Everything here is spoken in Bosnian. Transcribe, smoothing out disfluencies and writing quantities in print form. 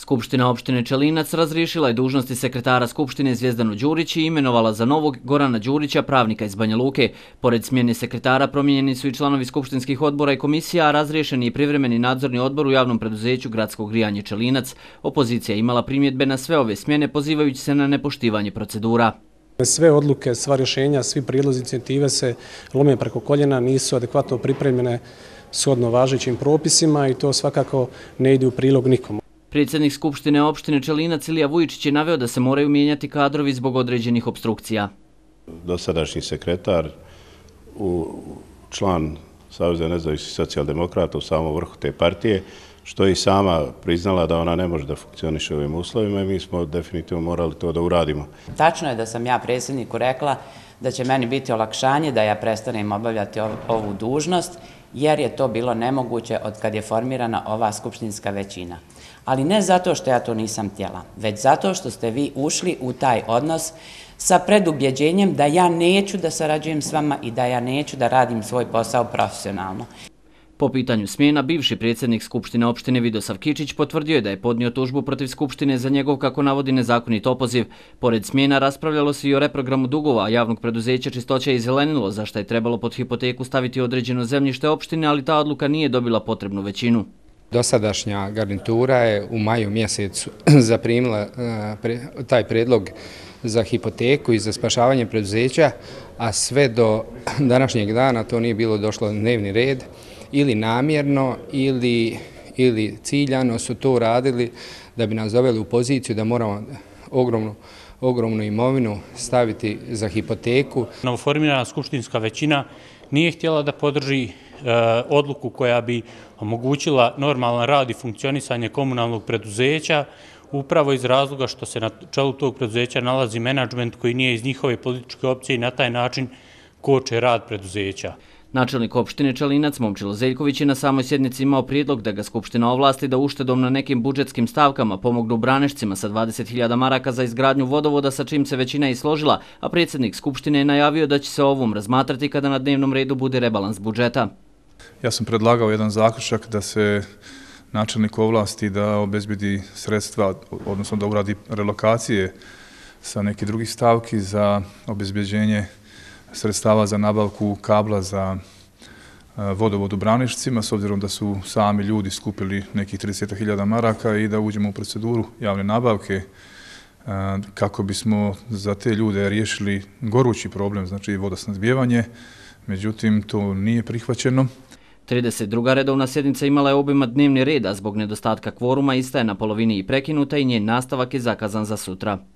Skupština opštine Čelinac razriješila je dužnosti sekretara Skupštine Zvijezdanu Đurić i imenovala za novog Gorana Đurića, pravnika iz Banja Luke. Pored smjene sekretara promijenjeni su i članovi skupštinskih odbora i komisija, a razriješen je i privremeni nadzorni odbor u javnom preduzeću Gradsko grijanje Čelinac. Opozicija je imala primjedbe na sve ove smjene, pozivajući se na nepoštivanje procedura. Sve odluke, sva rješenja, svi prijedlozi, inicijative se lome preko koljena, nisu adekvatno pripremljene shodno važećim propisima i to svakako ne ide u prilog nikomu. Predsjednik Skupštine opštine Čelinac Ilija Vujičić je naveo da se moraju mijenjati kadrovi zbog određenih opstrukcija. Dosadašnji sekretar, član Saveza nezavisnih socijaldemokrata u samom vrhu te partije, što je i sama priznala da ona ne može da funkcioniše u ovim uslovima i mi smo definitivno morali to da uradimo. Tačno je da sam ja predsjedniku rekla da će meni biti olakšanje da ja prestanem obavljati ovu dužnost, jer je to bilo nemoguće od kad je formirana ova skupštinska većina. Ali ne zato što ja to nisam htjela, već zato što ste vi ušli u taj odnos sa predubjeđenjem da ja neću da sarađujem s vama i da ja neću da radim svoj posao profesionalno. Po pitanju smjena, bivši predsjednik Skupštine opštine Vidosav Kičić potvrdio je da je podnio tužbu protiv Skupštine za njegov, kako navodi, nezakonit opoziv. Pored smjena raspravljalo se i o reprogramu dugova javnog preduzeća Čistoća i zelenilo, za što je trebalo pod hipoteku staviti određeno zemljište opštine, ali ta odluka nije dobila potrebnu većinu. Dosadašnja garnitura je u maju mjesecu zaprimila taj predlog za hipoteku i za spašavanje preduzeća, a sve do današnjeg dana to nije bilo došlo na dnevni red. Ili namjerno ili ciljano su to radili da bi nas doveli u poziciju da moramo ogromnu imovinu staviti za hipoteku. Novoformirana skupštinska većina nije htjela da podrži odluku koja bi omogućila normalan rad i funkcionisanje komunalnog preduzeća, upravo iz razloga što se na čelu tog preduzeća nalazi menadžment koji nije iz njihove političke opcije i na taj način koče rad preduzeća. Načelnik opštine Čelinac Momčilo Zeljković je na samoj sjednici imao prijedlog da ga Skupština ovlasti da uštedom na nekim budžetskim stavkama pomognu Branešcima sa 20.000 maraka za izgradnju vodovoda, sa čim se većina i složila, a predsjednik Skupštine je najavio da će se o ovom razmatrati kada na dnevnom redu bude rebalans budžeta. Ja sam predlagao jedan zaključak da se načelnik ovlasti da obezbedi sredstva, odnosno da uradi relokacije sa nekih drugih stavki za obezbeđenje sredstava za nabavku kabla za vodovod u Branišcima, s obzirom da su sami ljudi skupili nekih 30.000 maraka i da uđemo u proceduru javne nabavke kako bismo za te ljude riješili gorući problem, znači vodosnabdijevanje. Međutim, to nije prihvaćeno. 32. redovna sjednica imala je obima dnevni red, a zbog nedostatka kvoruma ista je na polovini i prekinuta i njen nastavak je zakazan za sutra.